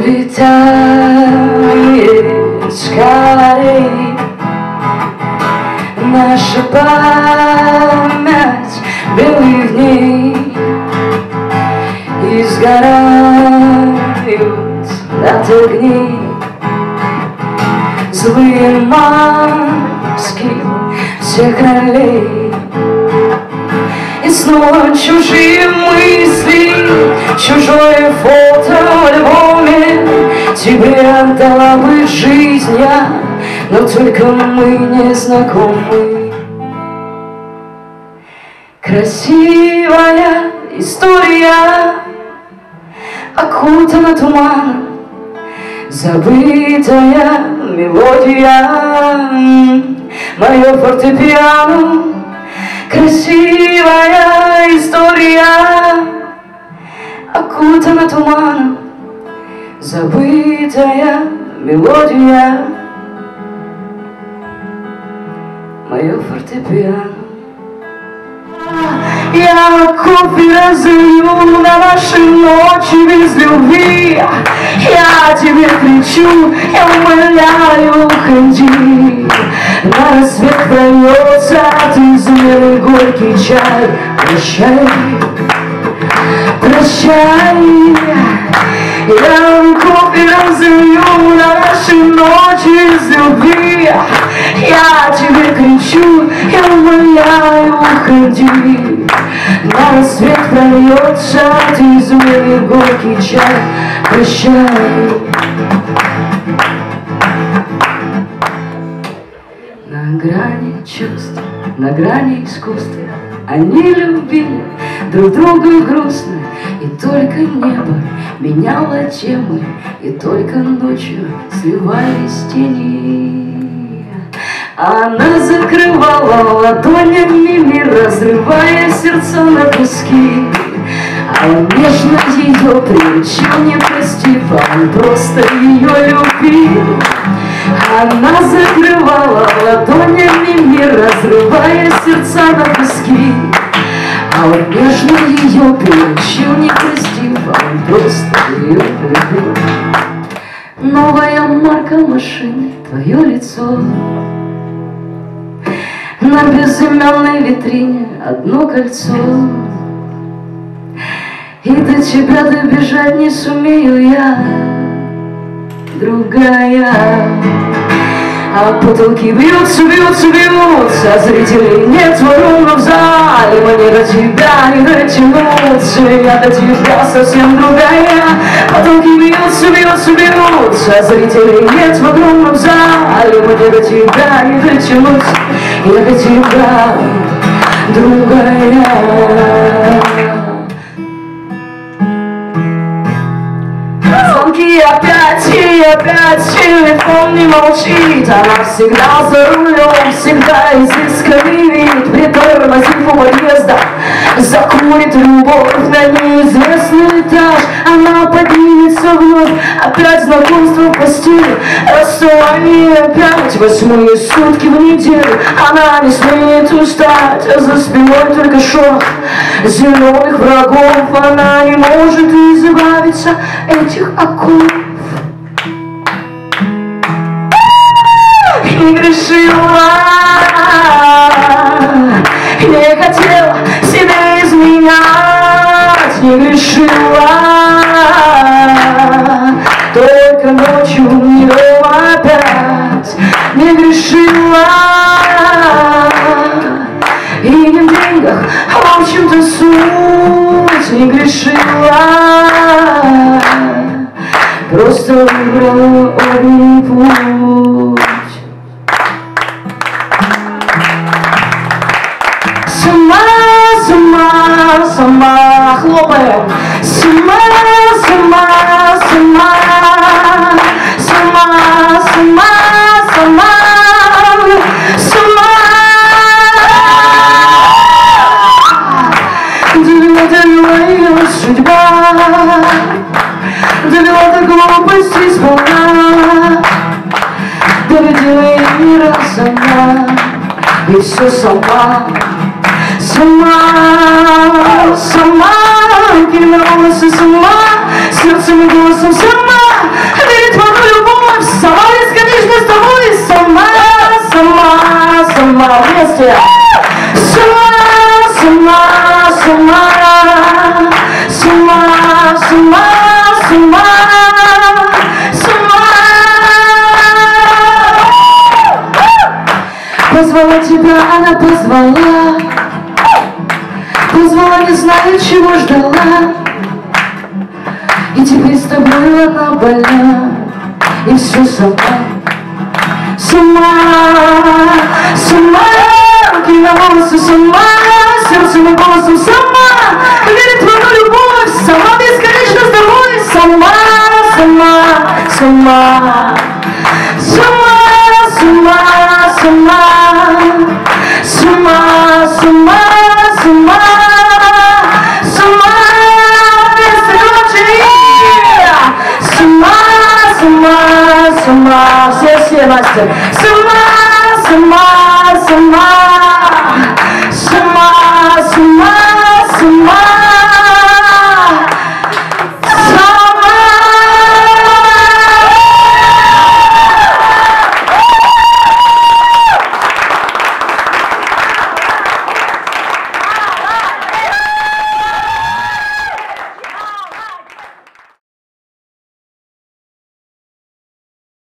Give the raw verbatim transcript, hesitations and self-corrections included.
улетает скорей наша память белых дней, и сгорают от огней злые маски всех ролей. И снова чужие мысли, чужое фото в альбоме. Тебе отдала бы жизнь я, но только мы не знакомы. Красивая история окутана туманом, забытая мелодия, мое фортепиано. Красивая история окутана туманом, забытая мелодия, мое фортепиано. Я кофе разлью на наши ночи без любви. Я тебе кричу, я умоляю, уходи. На рассвет прольется от измены горький чай. Прощай, прощай. Я кофе разлью на наши ночи без любви. Я тебе кричу, я умоляю, уходи. На рассвет прольется от измены горький чай. Прощай. На грани чувств, на грани искусства они любили друг друга грустно, и только небо меняло темы, и только ночью сливались тени. Она закрывала ладонями мир, разрывая сердца на куски. А он нежно ее приучил, не простив, а он просто ее любил. Она закрывала ладонями мир, разрывая сердца на куски. А он нежно ее приучил, не простив, а он просто ее любил. Новая марка машины, твое лицо. На безымянной витрине одно кольцо. И до тебя добежать не сумею я, другая. А потолки бьются, бьются, бьются, а зрителей нет ровно в зале. Мне до тебя не дотянуться, я до тебя совсем другая. Потолки бьются, бьются, бьются, а зрителей нет ровно в зале. Мне до тебя не дотянуться, я до тебя другая. Звонки опять и опять, телефон не молчит. Она всегда за рулем, всегда изысканный вид. Притормозив у подъезда, закурит любовь на неизвестный этаж. Она поднимется вновь, опять знакомство в постели. Расставание опять, восьмые сутки в неделю. Она не смеет устать, а за спиной только шок зеленых врагов. Она не может избавиться этих оков. Не грешила, не хотела себя изменять. Не грешила, только ночью днем опять. Не грешила, и не в деньгах, а в общем-то суть. Не грешила, просто выбрала один путь. Сама, сама, сама хлопаем. Сама, сама, сама, сама, сама, сама, сама. Довела, довела ее судьба, довела до глупости сполна, доведила ее мира сама, и все сама. Сама, сама, кинулась и сама, сердцем и голосом сама, с ума, с ума, с ума, с ума, с ума, с ума, с ума, с ума, без ночи, с ума, с ума, с ума, все, все, Настя, с ума, с ума, с ума.